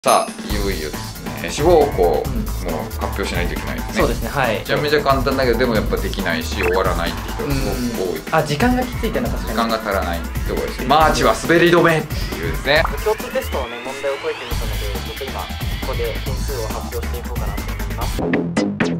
さあ、いよいよですね、志望校も発表しないといけないですね。 そうですね、はい。 めちゃめちゃ簡単だけど、でもやっぱできないし、終わらないって人がすごく多い。 あ、時間がきついっていうのは確かに。 時間が足らないところですね。マーチは滑り止めっていうですね。 共通テストのね、問題を解いてみたので、ちょっと今、ここで点数を発表していこうかなと思います。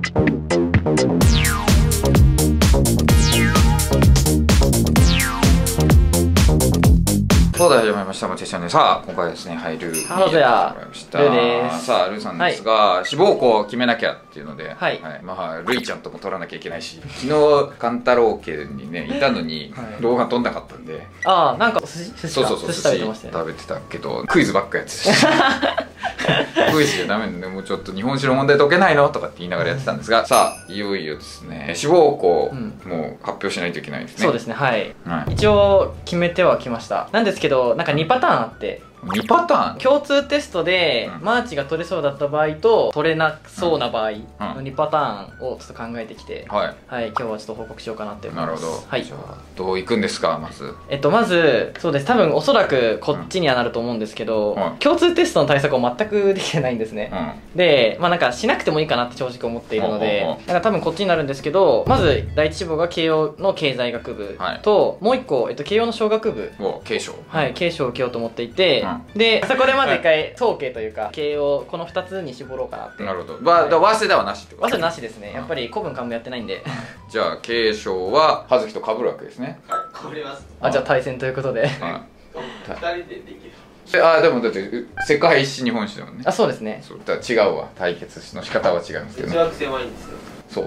そうだ、始まりました。もちろんね。さあ、今回ですね、はい、ルーにやってもらいました。 ルーです。 さあ、ルーさんですが、志望校を決めなきゃっていうので、 はい。 まあ、ルイちゃんとも取らなきゃいけないし、昨日、カンタロウ家にね、いたのに、動画撮んなかったんで。 ああ、なんか、寿司食べてましたね。食べてたけど、クイズばっかやってた。クイズじゃダメなんで、もうちょっと日本史の問題解けないのとかって言いながらやってたんですが、さあ、いよいよですね、志望校も発表しないといけないですね。 そうですね、はい。一応、決めてはきました。なんですけど、なんか2パターンあって、 2パターン共通テストでマーチが取れそうだった場合と取れなそうな場合の2パターンをちょっと考えてきて、はい、今日はちょっと報告しようかなって思います。 なるほど。 はい。 じゃあどういくんですか、まず。 まずそうです。多分おそらくこっちにはなると思うんですけど、共通テストの対策を全くできてないんですね。で、まあなんかしなくてもいいかなって正直思っているので、なんか多分こっちになるんですけど、まず第一志望が慶応の経済学部と、もう一個慶応の商学部を慶商を受けようと思っていて。で、そこでまず一回早慶というか慶応この2つに絞ろうかなって。 なるほど。早稲田はなしってこと？ 早稲田なしですね。やっぱり古文漢文やってないんで。 じゃあ慶商は葉月と被るわけですね。 はい、被ります。 じゃあ対戦ということで。 2人でできる。 でもだって世界史日本史だもんね。 あ、そうですね。 そうだから違うわ。対決の仕方は違いますけど。 中学生はいいんですよ。 そう。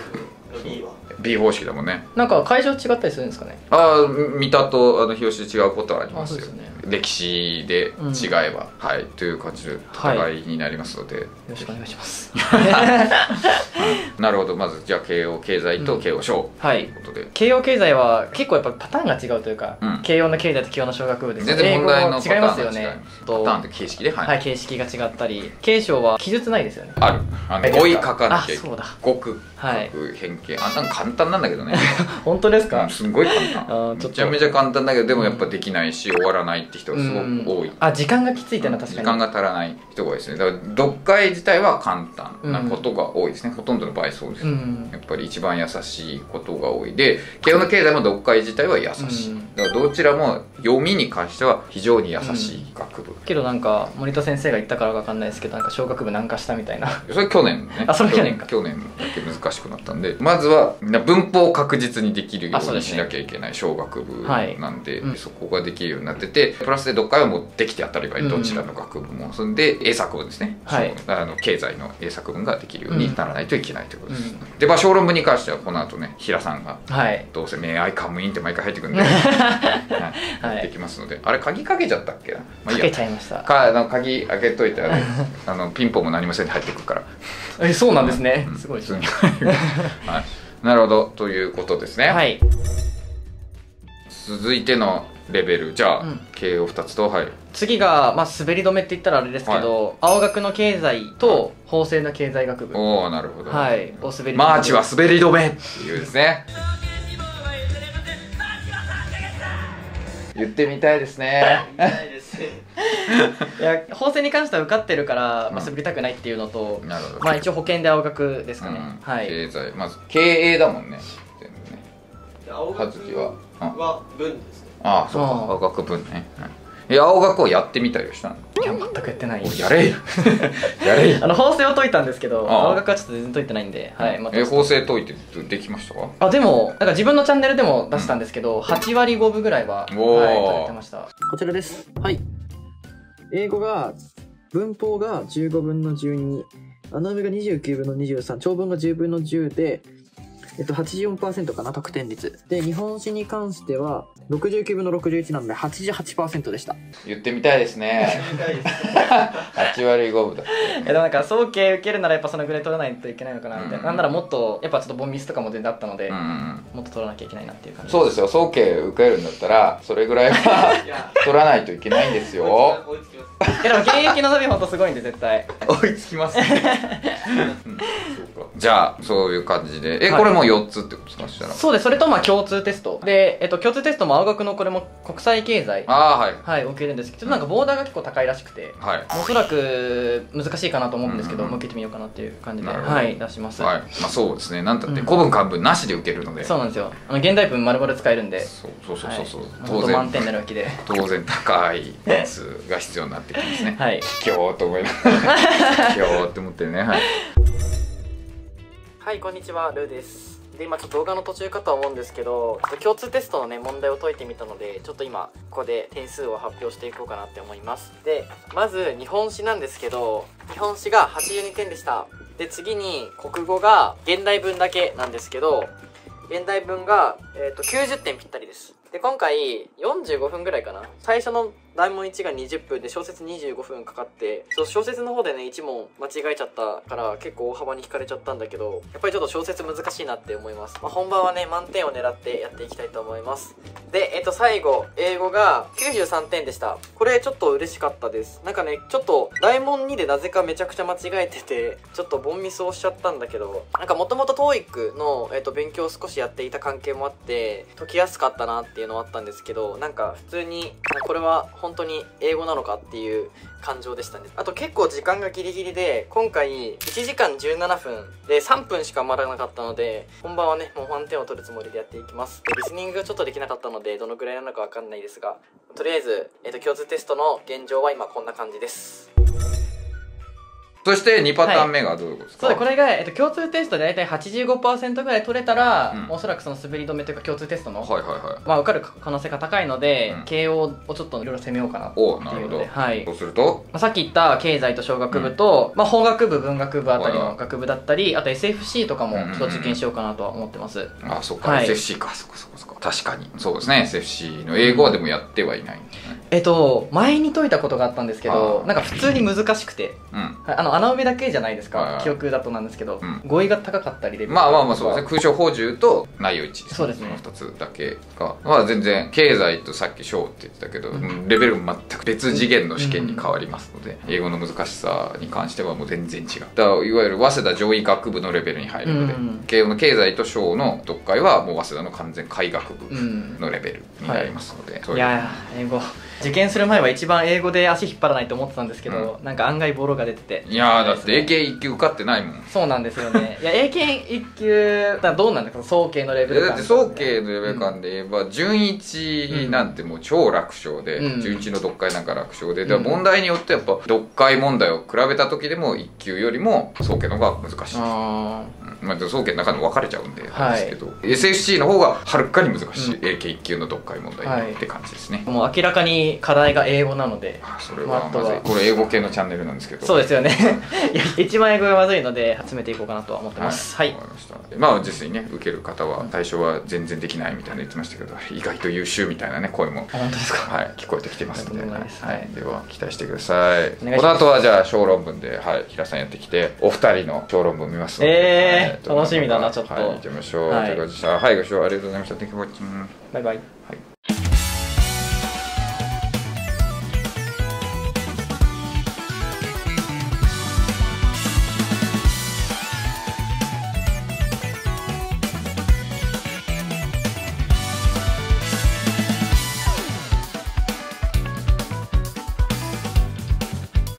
B は B 方式だもんね。 なんか会場違ったりするんですかね。 三田と日吉で違うことはありますよ。 ね、 歴史で違えば、はいという感じで戦いになりますので、よろしくお願いします。 なるほど。まずじゃあ慶応経済と慶応商ということで、 慶応経済は結構やっぱパターンが違うというか、慶応の経済と慶応の商学部ですね。 全然問題の違いますよね。 パターンと形式で、 はい、形式が違ったり、慶商は記述ないですよね。 ある。語彙書かなきゃいけない。語句、変形、なんか簡単なんだけどね。 本当ですか？ すごい簡単。めちゃめちゃ簡単だけど、でもやっぱできないし終わらないって人がすごく多い。 時間がきついっていうのは確かに。 時間が足らない人が多いですね。だから読解自体は簡単なことが多いですね。ほとんどの場合そうです。やっぱり一番優しいことが多いで、慶応の経済も読解自体は優しい。だからどちらも読みに関しては非常に優しい学部。 けどなんか森田先生が言ったからわかんないですけど、なんか小学部難化したみたいな。 それ去年ね。 それ去年か。 去年だけ難しくなったんで、まずは文法を確実にできるようにしなきゃいけない小学部なんで、そこができるようになってて、プラスで読解はもうできて当たり前、どちらの学部も。そんで英作文ですね。経済の英作文ができるようにならないといけないということです。で、小論文に関してはこの後ね、平さんがどうせ名愛カムインって毎回入ってくるんでできますので、あれ鍵かけちゃったっけな。 かけちゃいました。 鍵開けといてピンポンも何もせんで入ってくるから。 そうなんですね。すごいですね。 なるほど、ということですね。 はい。 続いてのレベル、じゃあ慶応2つと、 次が滑り止めって言ったらあれですけど、青学の経済と法政の経済学部。 おお、なるほど。 はい。お滑り止め。 マーチは滑り止めっていうですね。言ってみたいですね。いや、法政に関しては受かってるから滑りたくないっていうのと、まあ一応保険で青学ですかね。はい。 経済、まず経営だもんね。 青学は文ですね。 ああ、そうか、青学文ね。青学をやってみたりしたの？ いや、全くやってない。 やれやれ法政を解いたんですけど、青学はちょっと全然解いてないんで、はい。 法政解いてできましたか？ でもなんか自分のチャンネルでも出したんですけど、8割5分ぐらいは解いてました。こちらです。はい。英語が文法が15分の12、穴埋めが29分の23、長文が10分の10で、84% かな、得点率で。日本史に関しては69分の61なので 88% でした。 言ってみたいですね。8割5分だって。 でもなんか早慶受けるならやっぱそのぐらい取らないといけないのかなみたいな。なんならもっとやっぱちょっとボンミスとかも全然あったので、もっと取らなきゃいけないなっていう感じ。 そうですよ。早慶受けるんだったらそれぐらいは取らないといけないんですよ。 でも現役の旅ほんとすごいんで絶対追いつきますねそうか。じゃあそういう感じでこれも4つってことですか？したらそうです。それとまあ共通テストで、共通テストも青学のこれも国際経済はい受けるんですけど、なんかボーダーが結構高いらしくて、おそらく難しいかなと思うんですけど、受けてみようかなっていう感じで出します。 まあそうですね。なんだって古文漢文なしで受けるので。 そうなんですよ。現代文丸々使えるんで。 そう当然満点になるわけで、 当然高い点数が必要になってきますね。今日と思いながら今日って思ってね。 はい、こんにちは、ルーです。で、今ちょっと動画の途中かとは思うんですけど、共通テストのね、問題を解いてみたので、ちょっと今、ここで点数を発表していこうかなって思います。で、まず、日本史なんですけど、日本史が82点でした。で、次に、国語が、現代文だけなんですけど、現代文が、90点ぴったりです。で、今回、45分ぐらいかな。最初の大問1が20分で小説25分かかって、小説の方でね、1問間違えちゃったから結構大幅に引かれちゃったんだけど、やっぱりちょっと小説難しいなって思います。本番はね、満点を狙ってやっていきたいと思います。で、最後、英語が93点でした。これちょっと嬉しかったです。なんかね、ちょっと大問2でなぜかめちゃくちゃ間違えてて、ちょっとボンミスをしちゃったんだけど、なんかもともと TOEIC の、勉強を少しやっていた関係もあって、解きやすかったなっていうのはあったんですけど、なんか普通に、これは本当に英語なのかっていう感情でしたね。あと結構時間がギリギリで、今回1時間17分で3分しか余らなかったので、本番はね、もう満点を取るつもりでやっていきます。で、リスニングがちょっとできなかったので、どのくらいなのかわかんないですが、とりあえず、共通テストの現状は今こんな感じです。 そして2パターン目がどういうことですか？ そうで、これが、共通テストで大体 85% ぐらい取れたら、おそらくその滑り止めというか共通テストの、まあ受かる可能性が高いので、慶応をちょっといろいろ攻めようかなっていうので、 そうすると、 さっき言った経済と小学部と、法学部文学部あたりの学部だったり、あと SFC とかもちょっと受験しようかなとは思ってます。 あ、そっか、SFC か、そっか。確かにそうですね。 SFC の英語はでもやってはいないんですね。 前に解いたことがあったんですけど、なんか普通に難しくて、穴埋めだけじゃないですか、記憶だとなんですけど、語彙が高かったりで、 まあそうですね。空想法獣と内容一致、そうですね。2つだけが全然、経済とさっき小って言ってたけど、レベルも全く別次元の試験に変わりますので、英語の難しさに関してはもう全然違う。だからいわゆる早稲田上位学部のレベルに入るので、慶応の経済と小の読解はもう早稲田の完全開学部のレベルになりますので、 いや英語受験する前は一番英語で足引っ張らないと思ってたんですけど、なんか案外ボロが出てて、 いやだって英検1級受かってないもん。 そうなんですよね。いや英検1級だどうなんですか、早慶のレベル感。 だって早慶のレベル感で言えば、準1なんてもう超楽勝で、準1の読解なんか楽勝で、問題によってやっぱ読解問題を比べた時でも1級よりも早慶の方が難しい。まあ早慶の中でも分かれちゃうんでなんですけど、SFC の方がはるかに難しい、英検1級の読解問題って感じですね。 もう明らかに課題が英語なので、 それはまずい。これ英語系のチャンネルなんですけど、 そうですよね。いや一番英語がまずいので詰めていこうかなとは思ってます。はい、 まあ実際にね、受ける方は最初は全然できないみたいな言ってましたけど、意外と優秀みたいなね声も、 本当ですか、 はい、聞こえてきてますので、では期待してください。この後はじゃあ小論文で平さんやってきて、お二人の小論文見ますので、 楽しみだな。ちょっと見てみましょう。ということで、はい、ご視聴ありがとうございました。Thank you for watching。 バイバイ。 はい。